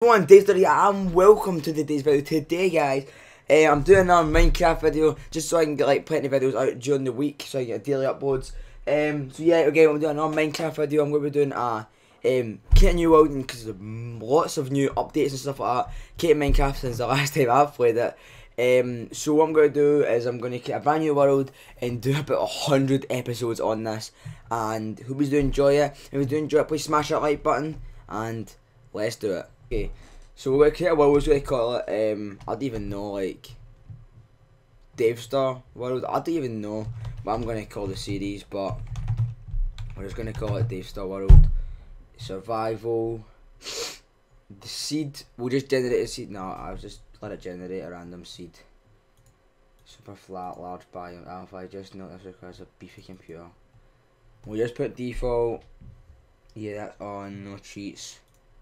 Everyone, Dave's and welcome to today's video. Today, guys, I'm doing another Minecraft video just so I can get like plenty of videos out during the week, so I get daily uploads. So yeah, again, I'm doing another Minecraft video. I'm going to be doing Kit New World because there's lots of new updates and stuff like that. Kit Minecraft since the last time I've played it. So what I'm going to do is I'm going to create a brand new world and do about 100 episodes on this. And hope you do enjoy it. If you do enjoy it, please smash that like button and let's do it. Okay, so we're going to create a world. We're going to call it, I don't even know, like, Davestar World. I don't even know what I'm going to call the series, but we're just going to call it Davestar World. Survival. The seed, we'll just generate a seed. No, I'll just let it generate a random seed. Super flat, large biome. Alpha, I just noticed requires a beefy computer. We'll just put default. Yeah, that's on, no cheats.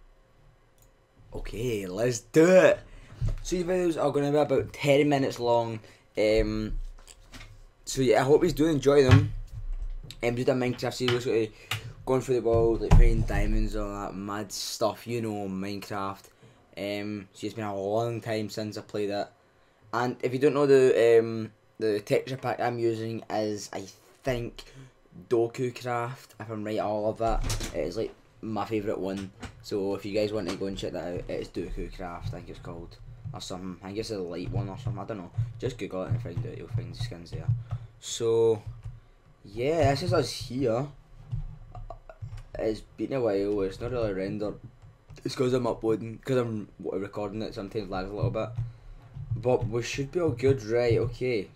Okay, let's do it. So these videos are going to be about 10 minutes long. So yeah, I hope you do enjoy them. Just a Minecraft series, going through the world, like finding diamonds, all that mad stuff, you know, Minecraft. So it's been a long time since I played it. And if you don't know, the texture pack I'm using is, I think, DokuCraft. If I'm right, all of that. It's like my favourite one. So if you guys want to go and check that out, it's DokuCraft, I think it's called, or something. I guess it's a light one or something, I don't know. Just Google it and find it, you'll find the skins there. So yeah, this is us here. It's been a while, it's not really rendered. It's because I'm uploading, because I'm recording it, sometimes lags a little bit. But we should be all good, right? Okay.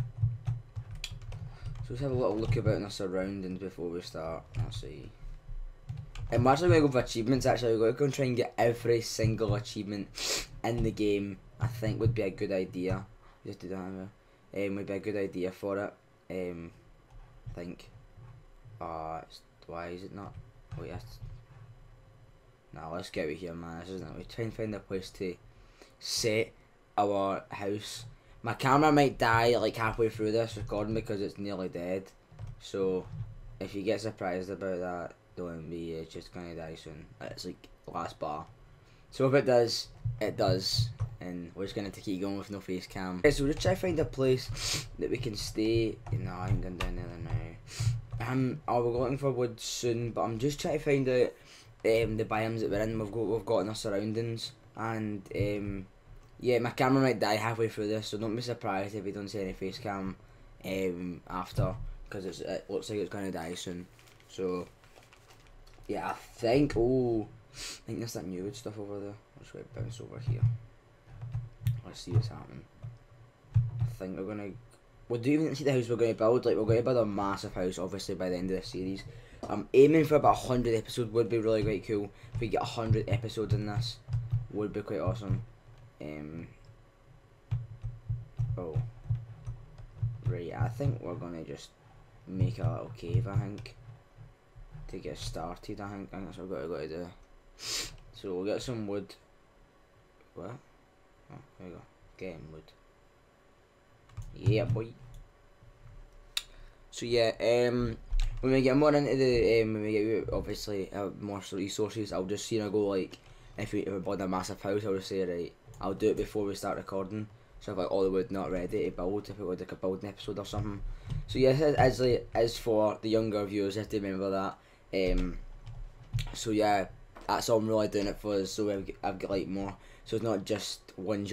So let's have a little look about in our surroundings before we start. Let's see. I'm actually going to go for achievements. Actually, we're going to go and try and get every single achievement in the game. I think would be a good idea. Just do that. Would be a good idea for it. I think. Why is it not? Oh yes. Now let's get out of here, man. This isn't it. We try and find a place to set our house. My camera might die like halfway through this recording because it's nearly dead. So if you get surprised about that, don't be. It's just gonna die soon. It's like last bar. So if it does, it does, and we're just gonna have to keep going with no face cam. Okay, so we'll just try to find a place that we can stay. No, I'm going down there now. We're looking for wood soon, but I'm just trying to find out the biomes that we're in. We've got in our surroundings, and yeah, my camera might die halfway through this, so don't be surprised if we don't see any face cam after, because it looks like it's gonna die soon. So yeah, I think there's that new wood stuff over there. Let's go bounce over here. Let's see what's happening. I think we don't even see the house we're going to build. Like, we're going to build a massive house, obviously, by the end of this series. I'm aiming for about 100 episodes. Would be really quite cool if we get 100 episodes in this. Would be quite awesome. Oh, right. I think we're gonna just make a little cave. I think to get started. I think that's what we're going to do. So we'll get some wood. What? Oh, there we go. Getting wood. Yeah, boy. So yeah, when we get more into the when we get obviously more resources, I'll just go like if we build a massive house, I'll just say right, I'll do it before we start recording. So if like all the wood not ready to build, if it was like a building episode or something. So yeah, as for the younger viewers, you have to remember that. So yeah, that's all I'm really doing it for. So I've got like more. So it's not just one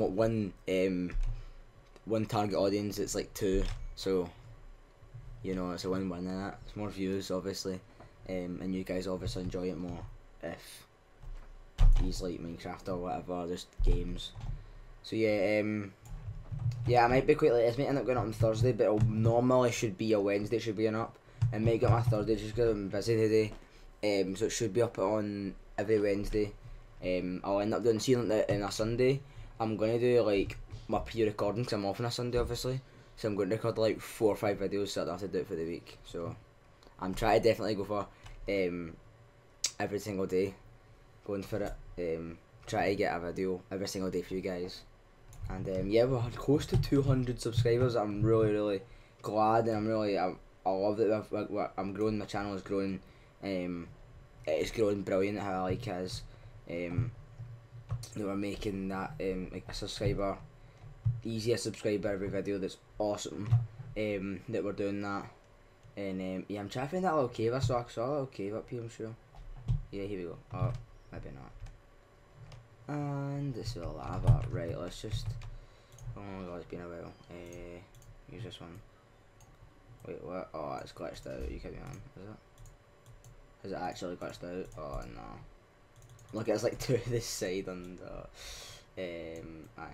one target audience. It's like two. So you know, it's a win-win in that. It's more views, obviously, and you guys obviously enjoy it more if he's like Minecraft or whatever, just games. So yeah, yeah, I might be quite late. This might end up going up on Thursday, but it normally should be a Wednesday. It should be up. I might get my Thursday just because I'm busy today. So it should be up on every Wednesday. I'll end up doing on a Sunday. I'm gonna do like my pre-recording because I'm off on a Sunday, obviously. So I'm going to record like 4 or 5 videos, so I don't have to do it for the week. So I'm trying to definitely go for every single day, going for it. Try to get a video every single day for you guys. And yeah, we're close to 200 subscribers. I'm really glad, and I love that I'm growing. My channel is growing. It's growing brilliant. How I like it is. that we're making that like a subscriber, easier subscriber every video. That's awesome. That we're doing that. And yeah, I'm trying to find that little cave. I saw a little cave up here, I'm sure. Yeah, here we go. Oh, maybe not. And this is lava. Right, let's just. Oh my god, it's been a while. Use this one. Wait, what? Oh, it's glitched out. You kidding me, man? Is it? Is it actually glitched out? Oh no. Look, it's like to this side and aye.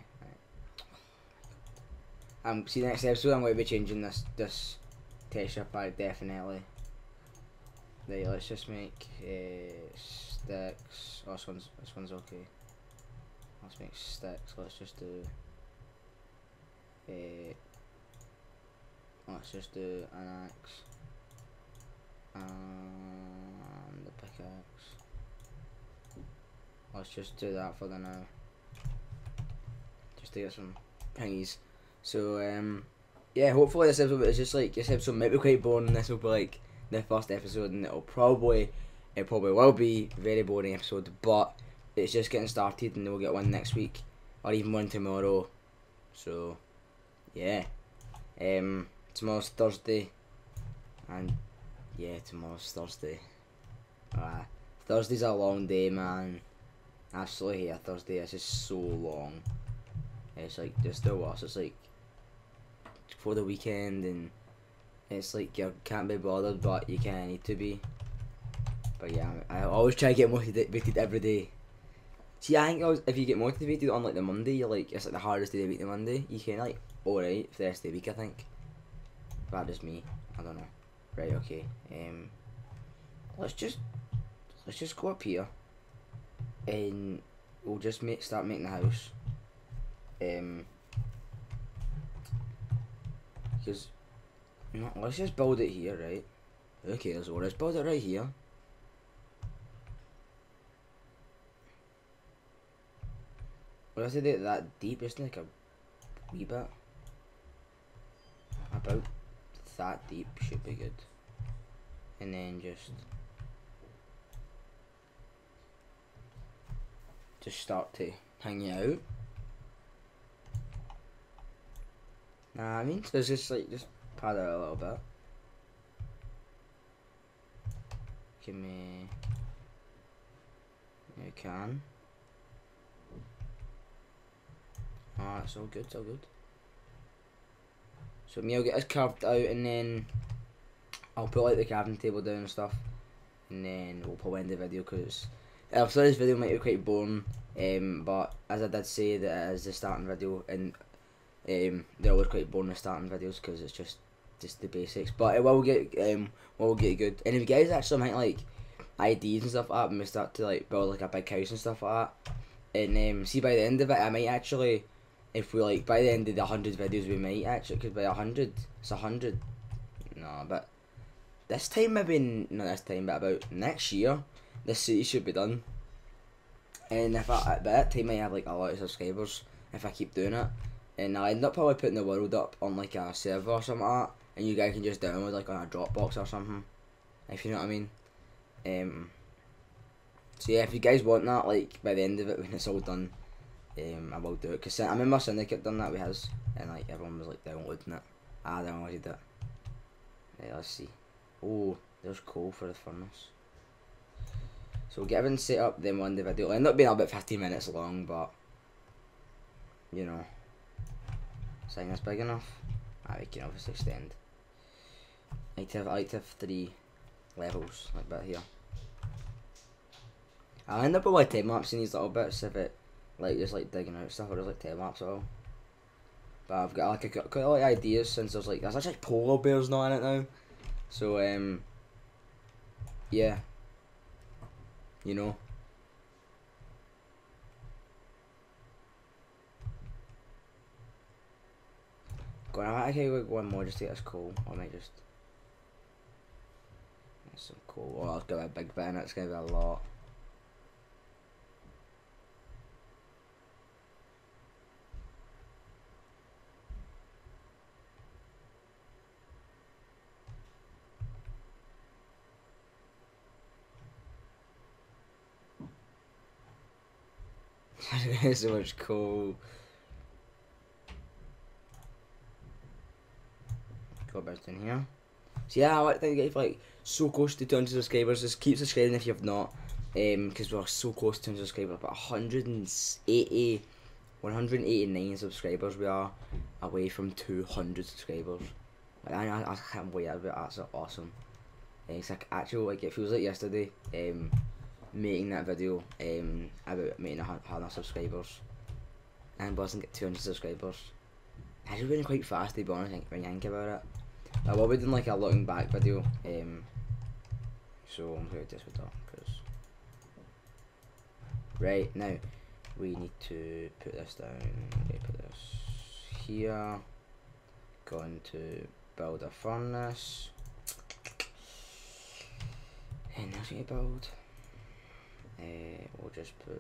See, next episode I'm going to be changing this texture pack definitely. Right, let's just make sticks. Oh, this one's okay. Let's make sticks. Let's just do let's just do an axe and the pickaxe. Let's just do that for the now. Just to get some pingies. So yeah, hopefully this episode is just like, this episode might be quite boring. This will be like the first episode, and it probably will be a very boring episode, but it's just getting started, and we'll get one next week or even one tomorrow. So yeah, tomorrow's Thursday, and yeah, tomorrow's Thursday. Thursday's a long day, man. Absolutely hate Thursday. It's just so long. It's like just the worst. It's like for the weekend, and it's like you can't be bothered, but you kind of need to be. But yeah, I always try to get motivated every day. See, I think if you get motivated on like the Monday, you're like, it's like the hardest day of the week, the Monday. You can like alright for the rest of the week, I think. But that's just me. I don't know. Right, okay. Let's just go up here, and we'll just start making the house. Because no, let's just build it here, right? Okay, so let's build it right here. Well, I said it that deep, isn't it? Like a wee bit. About that deep should be good. And then just start to hang out. Nah, I mean, so it's just like, just pad it a little bit. Give me. You can. Ah, it's all good, it's all good. So me, I'll get this carved out, and then I'll put like the crafting table down and stuff, and then we'll probably end the video, because I've thought this video might be quite boring, but as I did say, that it is the starting video, and they're always quite boring, the starting videos, because it's just the basics, but it will get good. And if you guys actually might like ideas and stuff like that, when we start to like build like a big house and stuff like that, and see by the end of it, I might actually, if we like by the end of the 100 videos, we might actually, because by 100 it's 100, no, but this time, maybe not this time, but about next year, this city should be done. And if by that time I have like a lot of subscribers, if I keep doing it, and I'll end up probably putting the world up on like a server or something like that, and you guys can just download like on a Dropbox or something, if you know what I mean. So yeah, if you guys want that, like by the end of it when it's all done, I will do it. Cause I remember Syndicate done that with his, and like everyone was like downloading it. I downloaded it. Let's see. Oh, there's coal for the furnace. So we'll get everything set up, then we'll end the video. It'll end up being about 15 minutes long, but you know, sign this big enough. We can obviously extend. I like to have 3 levels like that here. I'll end up with like time lapsing these little bits if it like just like digging out stuff, or just like time lapse at all. But I've got like a lot of ideas, since there's actually polar bears not in it now. So yeah, you know. I can go one more just to get this coal. I might just get some coal. Oh, it's got a big bit in it. It's gonna be a lot. So much cool. Go back in here. So yeah, I like to get like so close to 200 subscribers. Just keep subscribing if you've not, because we're so close to 200 subscribers. About 189 subscribers we are away from 200 subscribers. Like, I can't wait about that. That's awesome. It's like actual, like it feels like yesterday. Making that video about making 100 subscribers, and wasn't get 200 subscribers. It's been quite fast to be honest when you think about it. I will be doing like a looking back video, so I'm going to do this with that because right now we need to put this down. We put this here. Going to build a furnace, and that's going to build. We'll just put.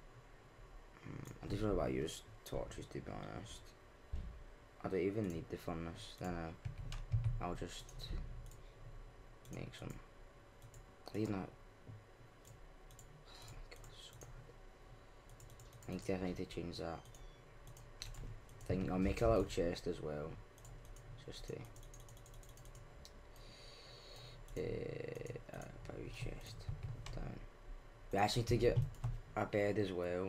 I just don't know why I use torches to be honest. I don't even need the furnace. Then I'll just make some. Even that. Oh my god, so bad. I definitely need to change that. I'll make a little chest as well, just to. Power chest down. We actually need to get a bed as well.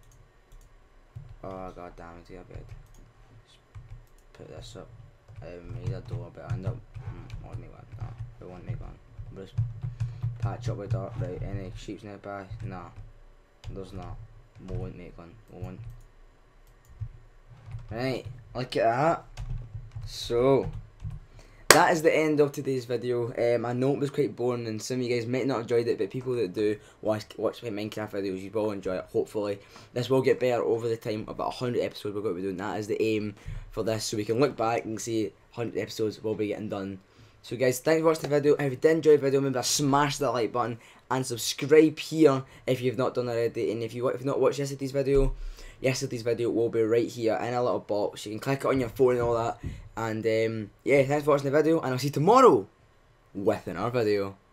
Oh god damn it, to get a bed. Just put this up. We need a door, but I end up. I'll make one. No, we won't make one. We'll just patch up with dirt. Right, any sheep's nearby? Nah, there's not. We won't make one. We won't. Right, look at that. So, that is the end of today's video. I know it was quite boring and some of you guys might not have enjoyed it, but people that do watch Minecraft videos, you will enjoy it, hopefully. This will get better over the time. About 100 episodes we're going to be doing. That is the aim for this, so we can look back and see 100 episodes will be getting done. So guys, thanks for watching the video. If you did enjoy the video, remember to smash that like button and subscribe here if you've not done already. And if you've not watched yesterday's video will be right here in a little box. You can click it on your phone and all that. And yeah, thanks for watching the video, and I'll see you tomorrow with another video.